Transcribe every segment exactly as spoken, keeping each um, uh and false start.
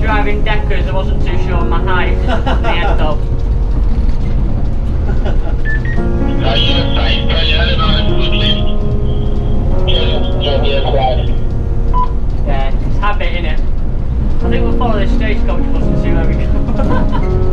driving Deckers, I wasn't too sure of my height. Just put my hand up. Yeah, it's habit, innit? I think we'll follow this stagecoach bus and see where we go.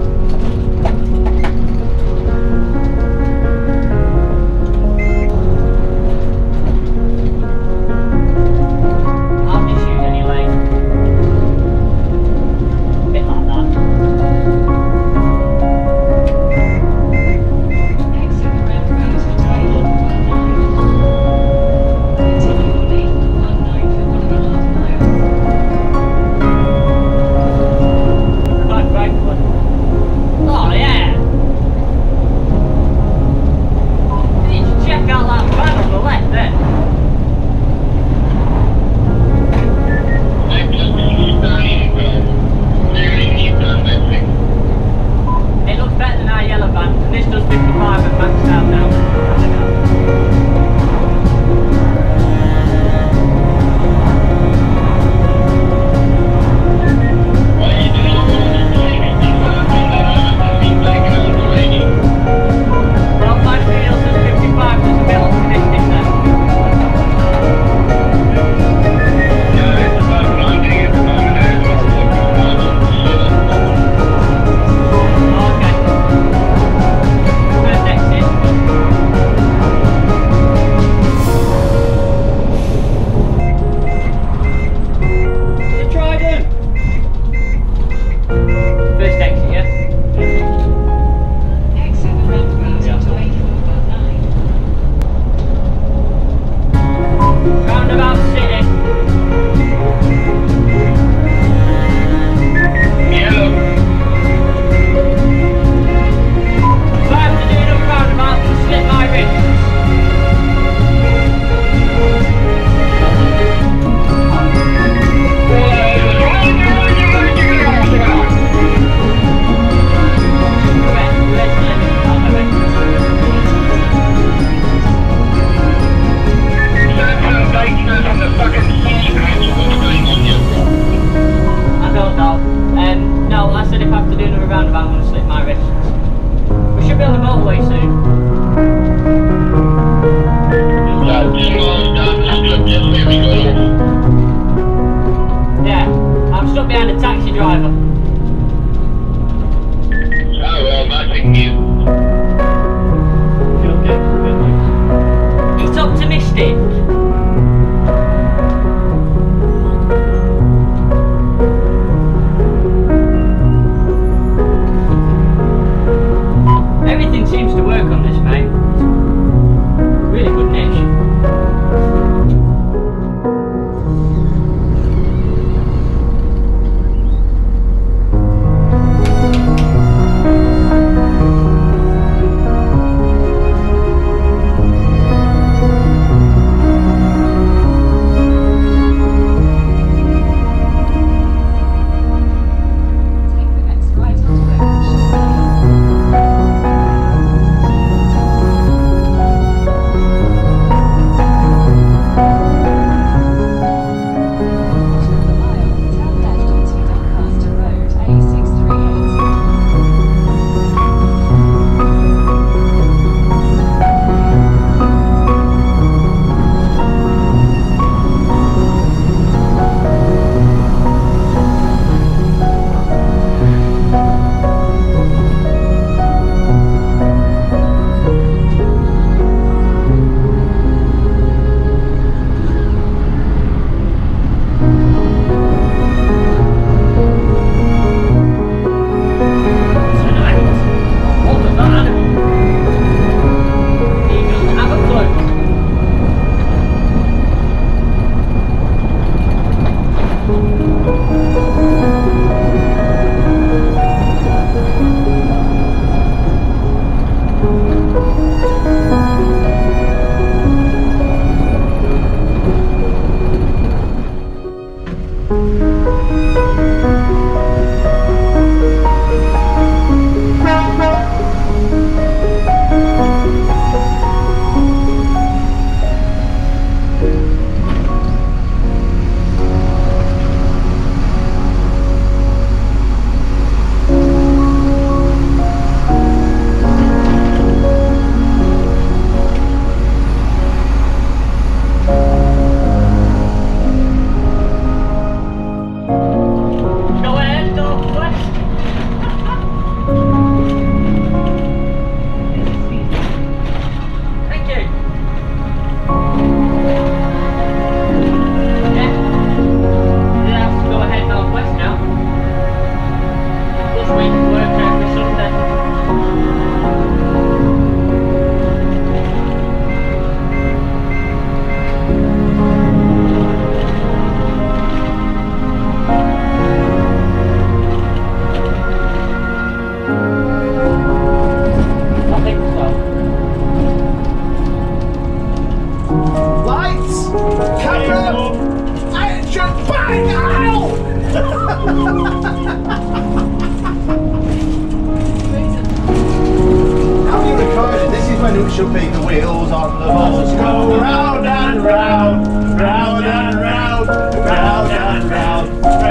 should be the wheels on the bus go round and round, round and round, round and round.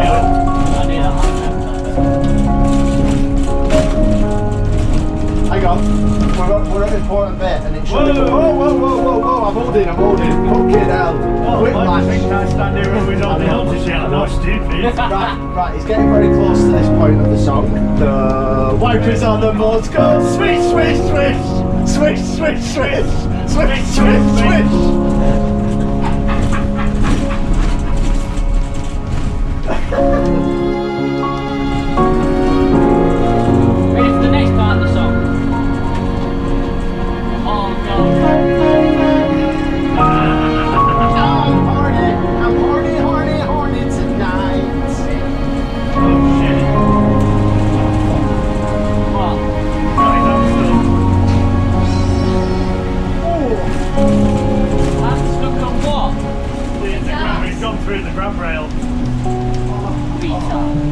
Hang on, we're at, we're at an important bit and it should whoa, be... Whoa, whoa, whoa, whoa, whoa, I'm holding, I'm holding. Fucking hell. Oh, I think I stand here and we're not the hell to shout, not stupid. Right, right, it's getting very close to this point of the song. The wipers on the mud go swish, swish, swish, swish, swish, swish, swish, swish, swish. Ready for the next part of the song? Oh God. I'm horny, I'm horny, horny, horny tonight. Oh shit. What? Right, I'm I'm stuck on what? still. The, the grab, he's gone through the grab rail. Retard.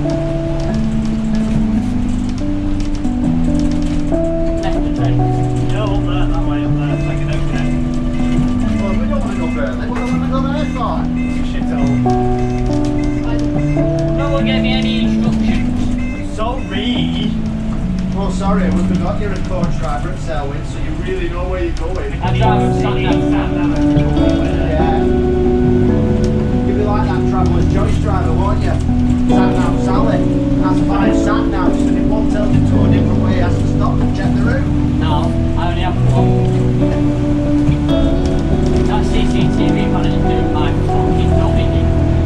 Left and right. Yeah, up there, that way, up there, second okay. Well, we don't want to go there. What do we want to go there for? It's a shithole. No one gave me any instructions. Sorry. Oh, sorry, we forgot you're a coach driver at Selwyn, so you really know where you're going. I drive with sat nav. Yeah. You'll be like that traveller's choice driver, won't you? Sat nav Sally has five sat navs and it won't tell you to go a different way, he has to stop and check the route. No, I only have one. That C C T V panel is doing my fucking nothing.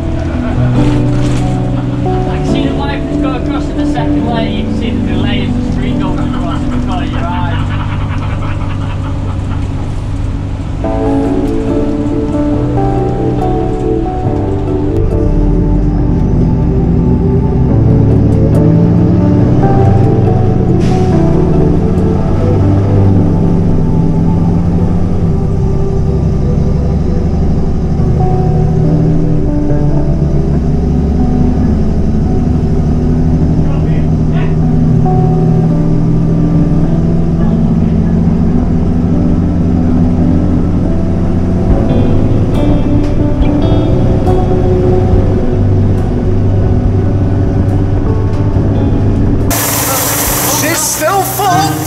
I can see the wipers go across in the second lane, you can see the delay as the street goes across in front of your eyes. Still fucked!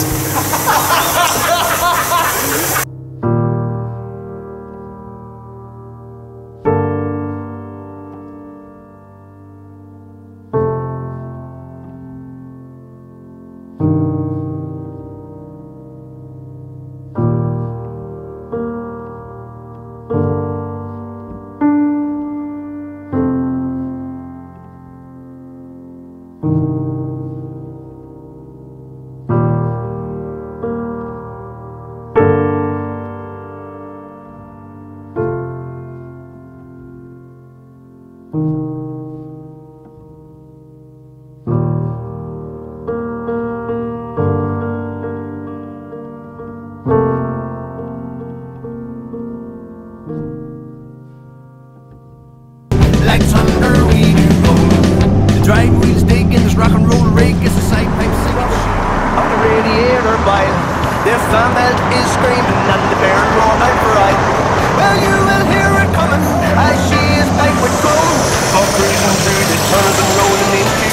Like thunder we do go. The driveway's digging, this rock and roll rake is a side pipe singing. On the radiator bile, the fan belt is screaming and the bairn roaring out for ride. Well, you will hear it coming as she is piped with chrome. Up cruising through the tunnels and rolling into.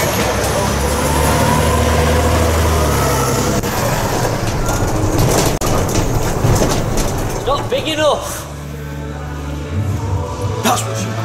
It's not big enough. That's what she